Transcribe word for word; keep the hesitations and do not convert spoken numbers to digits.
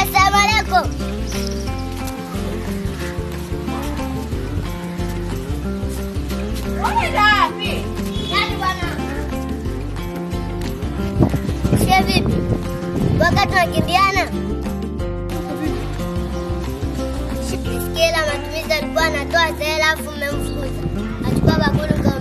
Assalamu alaikum. Wapi? Nani bwana? Sio vipi? Wakati tunakimbiana. Sikia la matumizi alikuwa anatoa hela afu mmemfukuza. Achukua bakuli